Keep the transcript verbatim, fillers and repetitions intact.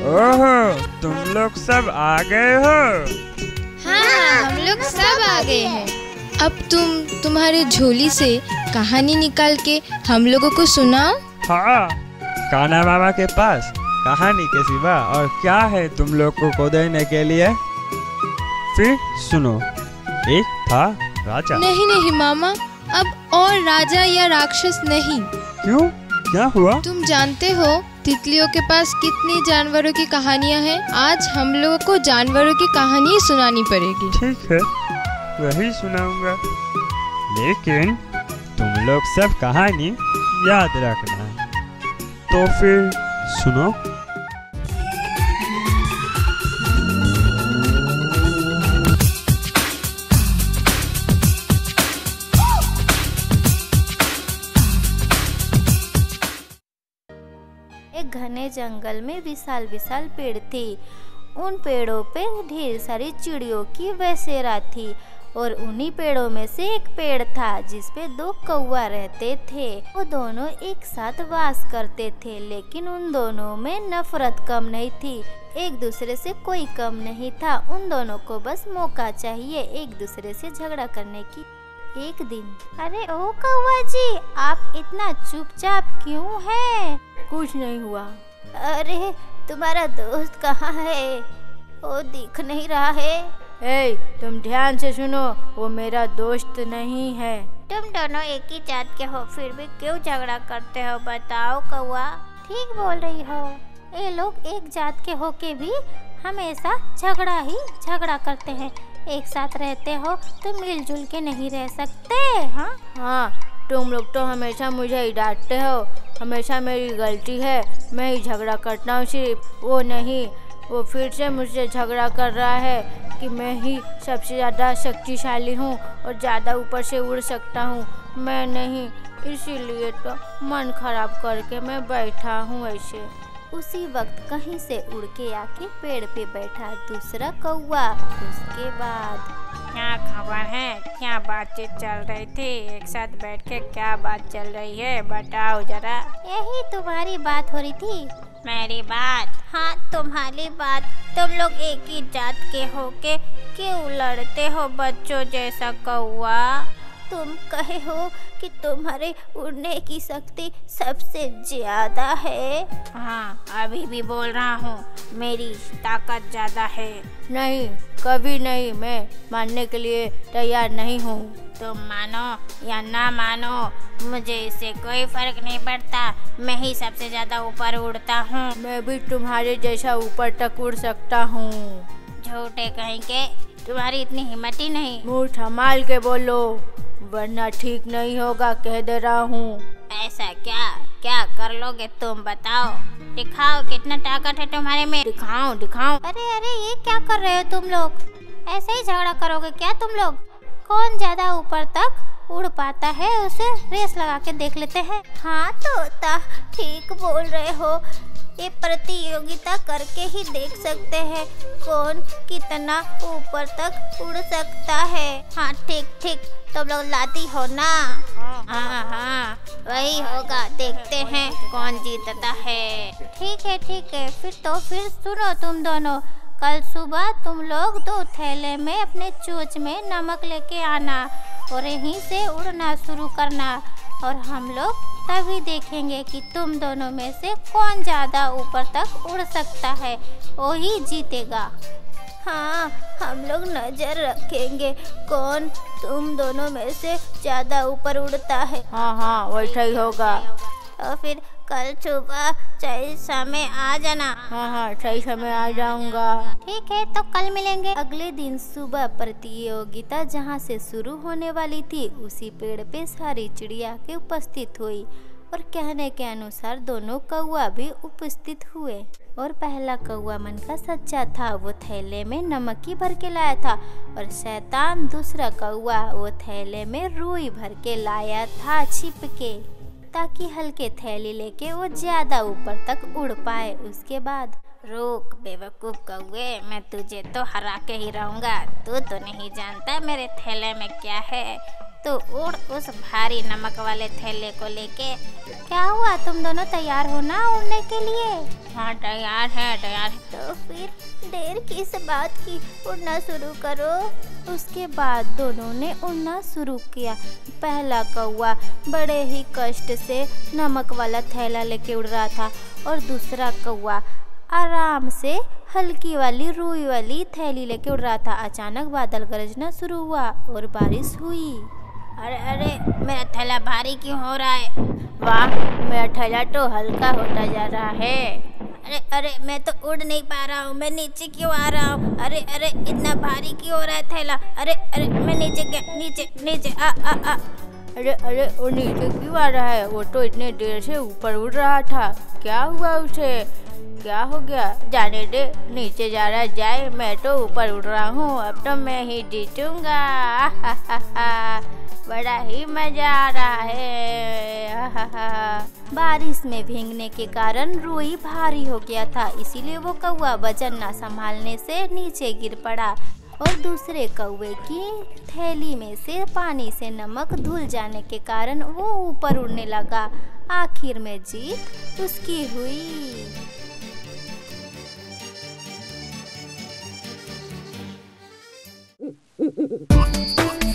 ओहो, तुम लोग सब आ गए हो। हाँ, हम लोग सब आ गए हैं। अब तुम तुम्हारे झोली से कहानी निकाल के हम लोगों को सुनाओ। हाँ, कान्हा मामा के पास कहानी के सिवा और क्या है तुम लोग को देने के लिए? फिर सुनो, एक था राजा। नहीं नहीं मामा, अब और राजा या राक्षस नहीं। क्यों, क्या हुआ? तुम जानते हो तितलियों के पास कितनी जानवरों की कहानियाँ हैं। आज हम लोगों को जानवरों की कहानी सुनानी पड़ेगी। ठीक है, वही सुनाऊंगा, लेकिन तुम लोग सब कहानी याद रखना। तो फिर सुनो। एक घने जंगल में विशाल विशाल पेड़ थे। उन पेड़ों पे ढेर सारी चिड़ियों की बसेरा थी और उन्हीं पेड़ों में से एक पेड़ था जिसपे दो कौवा रहते थे। वो दोनों एक साथ वास करते थे, लेकिन उन दोनों में नफरत कम नहीं थी, एक दूसरे से कोई कम नहीं था। उन दोनों को बस मौका चाहिए एक दूसरे से झगड़ा करने की। एक दिन, अरे ओ कौवा जी, आप इतना चुपचाप क्यों हैं? कुछ नहीं हुआ। अरे तुम्हारा दोस्त कहाँ है? वो दिख नहीं रहा है। ए, तुम ध्यान से सुनो, वो मेरा दोस्त नहीं है। तुम दोनों एक ही जात के हो, फिर भी क्यों झगड़ा करते हो? बताओ कौवा। ठीक बोल रही हो, ये लोग एक जात के होके भी हमेशा झगड़ा ही झगड़ा करते हैं। एक साथ रहते हो तो मिलजुल के नहीं रह सकते। हाँ हाँ, तुम लोग तो हमेशा मुझे ही डांटते हो, हमेशा मेरी गलती है, मैं ही झगड़ा करता हूँ सिर्फ। वो नहीं, वो फिर से मुझसे झगड़ा कर रहा है कि मैं ही सबसे ज़्यादा शक्तिशाली हूँ और ज़्यादा ऊपर से उड़ सकता हूँ। मैं नहीं, इसीलिए तो मन खराब करके मैं बैठा हूँ ऐसे। उसी वक्त कहीं से उड़ के आके पेड़ पे बैठा दूसरा कौवा। उसके बाद, क्या खबर है? क्या बातचीत चल रही थी? एक साथ बैठ के क्या बात चल रही है, बताओ जरा। यही तुम्हारी बात हो रही थी। मेरी बात? हाँ, तुम्हारी बात। तुम लोग एक ही जात के होके क्यों लड़ते हो बच्चों जैसा कौवा? तुम कहे हो कि तुम्हारे उड़ने की शक्ति सबसे ज्यादा है। हाँ, अभी भी बोल रहा हूँ, मेरी ताकत ज्यादा है। नहीं, कभी नहीं, मैं मानने के लिए तैयार नहीं हूँ। तुम मानो या ना मानो, मुझे इससे कोई फर्क नहीं पड़ता, मैं ही सबसे ज्यादा ऊपर उड़ता हूँ। मैं भी तुम्हारे जैसा ऊपर तक उड़ सकता हूँ। झूठे कहीं के, तुम्हारी इतनी हिम्मत ही नहीं। मुँह संभाल के बोलो, वरना ठीक नहीं होगा, कह दे रहा हूँ। ऐसा क्या क्या कर लोगे तुम, बताओ, दिखाओ कितना ताकत है तुम्हारे में। दिखाओ दिखाओ। अरे अरे, ये क्या कर रहे हो तुम लोग? ऐसे ही झगड़ा करोगे क्या तुम लोग? कौन ज्यादा ऊपर तक उड़ पाता है उसे रेस लगा के देख लेते हैं। हाँ तोता, ठीक बोल रहे हो, ये प्रतियोगिता करके ही देख सकते हैं कौन कितना ऊपर तक उड़ सकता है। हाँ ठीक ठीक, तुम लोग लाती हो ना? हाँ हाँ, वही होगा, देखते हैं कौन जीतता है। ठीक है ठीक है, फिर तो फिर सुनो तुम दोनों, कल सुबह तुम लोग दो थैले में अपने चोंच में नमक लेके आना और यहीं से उड़ना शुरू करना, और हम लोग तभी देखेंगे कि तुम दोनों में से कौन ज़्यादा ऊपर तक उड़ सकता है, वो ही जीतेगा। हाँ, हम लोग नजर रखेंगे कौन तुम दोनों में से ज़्यादा ऊपर उड़ता है। हाँ हाँ, वैसा ही होगा। और फिर कल सुबह सही समय आ जाना। हाँ हाँ, सही समय आ जाऊंगा। ठीक है, तो कल मिलेंगे। अगले दिन सुबह प्रतियोगिता जहाँ से शुरू होने वाली थी उसी पेड़ पे सारी चिड़िया के उपस्थित हुई और कहने के अनुसार दोनों कौवा भी उपस्थित हुए। और पहला कौवा मन का सच्चा था, वो थैले में नमक ही भर के लाया था, और शैतान दूसरा कौवा वो थैले में रुई भर के लाया था छिप के, ताकि हल्के थैली लेके वो ज्यादा ऊपर तक उड़ पाए। उसके बाद, रुक बेवकूफ कौवे, मैं तुझे तो हरा के ही रहूंगा। तू तो नहीं जानता मेरे थैले में क्या है। तो उड़ उस भारी नमक वाले थैले को लेके। क्या हुआ, तुम दोनों तैयार हो ना उड़ने के लिए? हाँ तैयार है तैयार है। तो फिर देर किस बात की, उड़ना शुरू करो। उसके बाद दोनों ने उड़ना शुरू किया। पहला कौवा बड़े ही कष्ट से नमक वाला थैला लेके उड़ रहा था और दूसरा कौवा आराम से हल्की वाली रुई वाली थैली लेके उड़ रहा था। अचानक बादल गरजना शुरू हुआ और बारिश हुई। अरे अरे मेरा थैला भारी क्यों हो रहा है? वाह, मेरा थैला तो हल्का होता जा रहा है। अरे अरे मैं तो उड़ नहीं पा रहा हूँ, मैं नीचे क्यों आ रहा हूँ? अरे अरे इतना भारी क्यों हो रहा है थैला? अरे अरे मैं नीचे गया, नीचे नीचे आ आ आ अरे अरे वो नीचे क्यों आ रहा है? वो तो इतने देर से ऊपर उड़ रहा था, क्या हुआ उसे? क्या हो गया? जाने दे, नीचे जा रहा जाए, मैं तो ऊपर उड़ रहा हूँ, अब तो मैं ही जीतूंगा। बड़ा ही मजा आ रहा है। बारिश में भीगने के कारण रुई भारी हो गया था, इसीलिए वो कौवा वजन ना संभालने से नीचे गिर पड़ा और दूसरे कौवे की थैली में से पानी से नमक धुल जाने के कारण वो ऊपर उड़ने लगा। आखिर में जीत उसकी हुई।